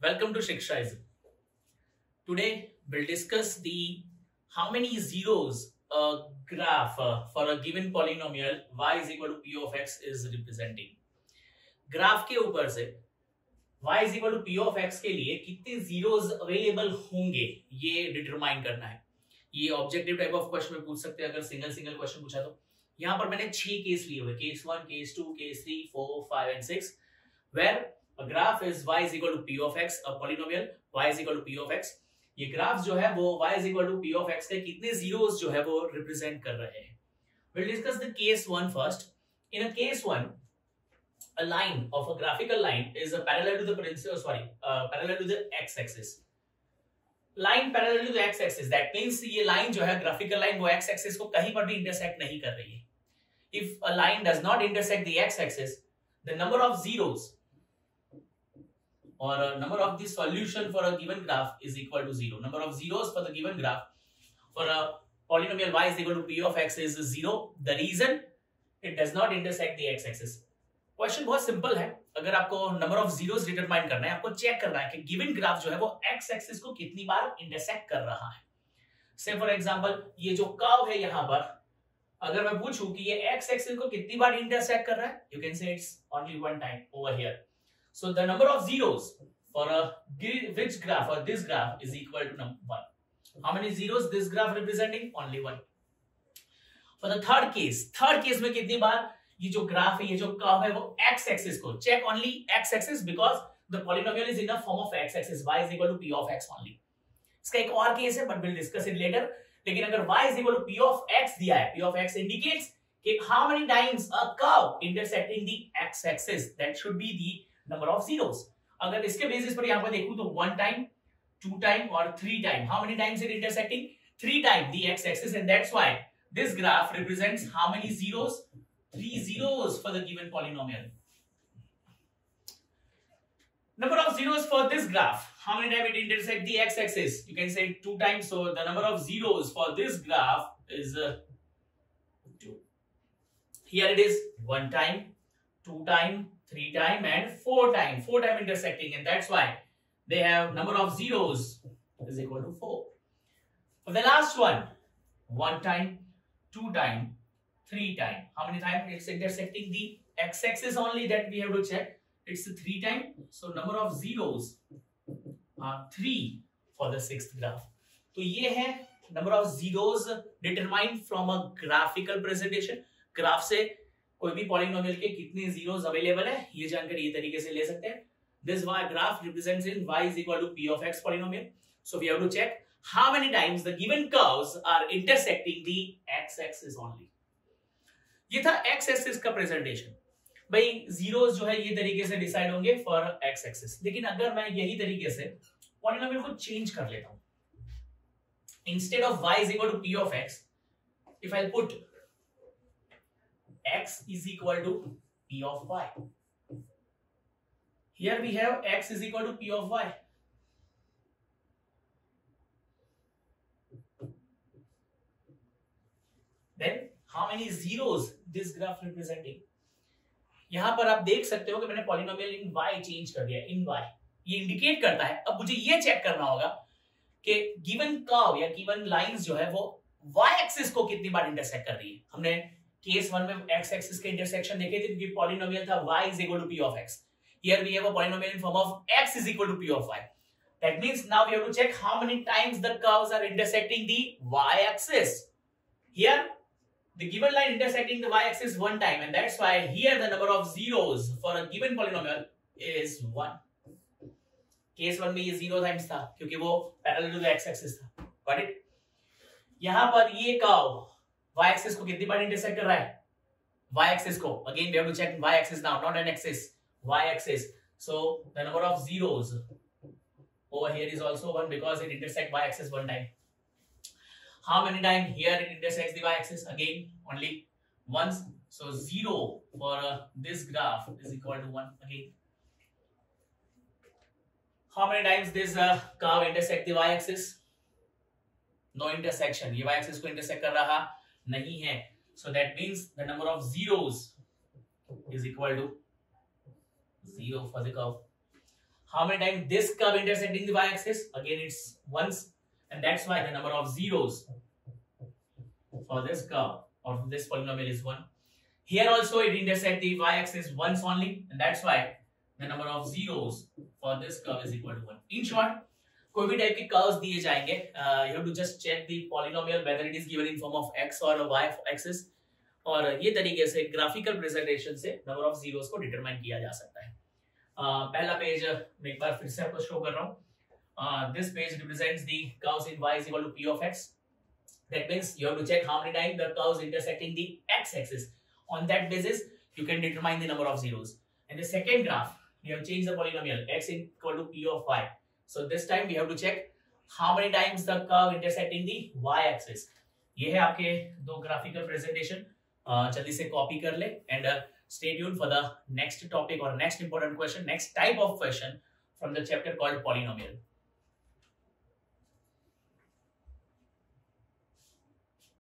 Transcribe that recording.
Welcome to Shikshaism. Today we'll discuss the how many zeros a graph for a given polynomial y is equal to p of x is representing. Graph के ऊपर से y is equal to p of x के लिए कितने zeros available होंगे ये determine करना है. ये ऑब्जेक्टिव टाइप ऑफ क्वेश्चन में पूछ सकते हैं अगर सिंगल क्वेश्चन पूछा तो. यहाँ पर मैंने 6 केस लिए हुए, case 1, case 2, case 3, 4, 5 and 6 where a graph is y is equal to p of x, a polynomial y is equal to p of x. ये ग्राफ जो है वो y is equal to p of x के कितने zeros जो है वो represent कर रहे हैं. We'll discuss the case 1 first. In a case 1, a line of a graphical line is parallel to the parallel to the x-axis. Line parallel to the x-axis. That means ये line जो है graphical line वो x-axis को कहीं पर भी intersect नहीं कर रही है. If a line does not intersect the x-axis, the number of zeros or number of the solution for a given graph is equal to 0. Number of zeros for the given graph for a polynomial y is equal to p of x is 0. The reason it does not intersect the x-axis. Question बहुत simple है. अगर आपको number of zeros determine करना है, आपको check करना है कि गिवन ग्राफ जो है वो एक्स एक्सिस को कितनी बार इंटरसेक्ट कर रहा है. से फॉर एग्जांपल ये जो कर्व है यहाँ पर, अगर मैं पूछूं कि ये एक्स एक्सिस को कितनी बार इंटरसेक्ट कर रहा है, you can say it's only one time over here. So the number of zeros for which graph or this graph is equal to 1. How many zeros this graph representing? Only 1. For the third case में कितनी बार ये जो graph है, ये जो curve है वो x axis को, check only x axis because the polynomial is in the form of x axis, y is equal to p of x only. इसका एक और केस है but we'll discuss it later. लेकिन अगर y is equal to p of x दिया है, p of x indicates कि how many times a curve intersecting the x axis, that should be the number of zeros. अगर इसके basis पर यहाँ पर देखूं तो 1 time, 2 time और 3 time. How many times it intersecting? 3 times the x axis, and that's why this graph represents how many zeros? 3 zeros for the given polynomial. Number of zeros for this graph. How many times it intersect the x axis? You can say 2 times. So the number of zeros for this graph is 2. Here it is 1 time, 2 time, 3 time and 4 time. 4 time intersecting, and that's why they have number of zeros is equal to 4. For the last one, 1 time, 2 time, 3 time. How many times it's intersecting the x-axis only, that we have to check. It's 3 time. So number of zeros are 3 for the sixth graph. तो ये है number of zeros determined from a graphical presentation. Graph से कोई भी polynomial के कितने zeros available है ये जानकारी ये तरीके से ले सकते हैं. This graph represents in y is equal to p of x polynomial. So we have to check how many times the given curves are intersecting the x-axis only. ये था x-axis का प्रेजेंटेशन. भाई जीरोस जो है ये तरीके से decide होंगे फॉर x-axis. लेकिन अगर मैं यही तरीके से पॉलिनोमियल को चेंज कर लेता हूं, instead of y is equal to p of x, if I put x is equal to p of y. Here we have x is equal to p of y. Then how many zeros this graph representing? यहां पर आप देख सकते हो कि मैंने polynomial इन y change कर दिया, इन y. ये इंडिकेट करता है. अब मुझे ये चेक करना होगा कि गिवन कर्व या गिवन लाइंस जो है वो y एक्सिस को कितनी बार इंटरसेक्ट कर रही है. हमने केस 1 में x एक्सिस के इंटरसेक्शन देखे थे क्योंकि पॉलिनोमियल था y is equal to p of x. Here we have a polynomial in form of x is equal to p of y. That means now we have to check how many times the curves are intersecting the y axis. Here the given line intersecting the y axis 1 time, and that's why here the number of zeros for a given polynomial is 1. Case 1 में ये 0 times था क्योंकि वो parallel to the x axis था. Got it? यहाँ पर ये curve y axis को कितनी बार इंटरसेक्ट कर रहा है? y axis को. Again we have to check y axis now, not an axis. Y axis. So the number of zeros over here is also 1 because it intersects y axis 1 time. How many times here it intersects the y axis? Again only once. So 0 for this graph is equal to 1 again. How many times this curve intersect the y axis? No intersection. ये y axis को intersect कर रहा नहीं है. So that means the number of zeros is equal to 0 for the curve. how many times this curve intersecting the y-axis? Again, it's once, and that's why the number of zeros for this curve or this polynomial is 1. Here also it intersects the y-axis once only, and that's why the number of zeros for this curve is equal to 1. In short, कोई भी type के curves दिए जाएंगे, you have to just check the polynomial whether it is given in form of x or y axis, और ये तरीके से graphical presentation से नंबर ऑफ जीरोस को डिटरमाइन किया जा सकता है. पहला पेज मैं एक बार फिर से आपको शो कर रहा हूँ. This page represents the curves in y is equal to p of x. That means you have to check how many times the curves intersecting the x axis. On that basis, you can determine the number of zeros. And the second graph, we have changed the polynomial x equal to p of y. So this time we have to check how many times the curve intersecting the y axis. ये है आपके दो graphical presentation. जल्दी से copy कर ले and stay tuned for the next topic or next important question, next type of question from the chapter called polynomial.